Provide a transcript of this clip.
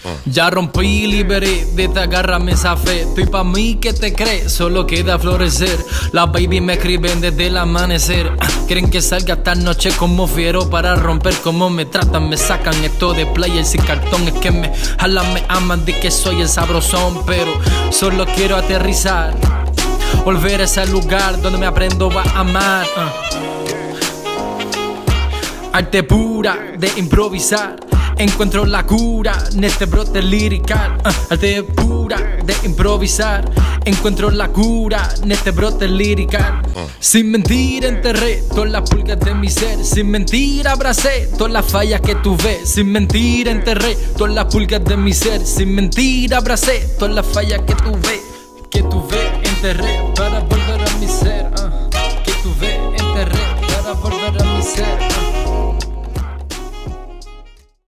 Ya rompí, liberé, de esta garra me zafé. Estoy pa' mí que te crees, solo queda florecer. Las baby me escriben desde el amanecer. Quieren que salga esta noche como fiero para romper. Como me tratan, me sacan esto de players y cartón. Es que me jalan, me aman, de que soy el sabrosón. Pero solo quiero aterrizar, volver a ese lugar donde me aprendo a amar. Arte pura de improvisar, encuentro la cura en este brote lirical. Arte pura de improvisar, encuentro la cura en este brote lirical. Sin mentir enterré todas las pulgas de mi ser. Sin mentir abracé todas las fallas que tú ves. Sin mentir enterré todas las pulgas de mi ser. Sin mentir abracé todas las fallas que tú ves. Que tú ves, enterré para volver a mi ser. Que tú ves, enterré para volver a mi ser.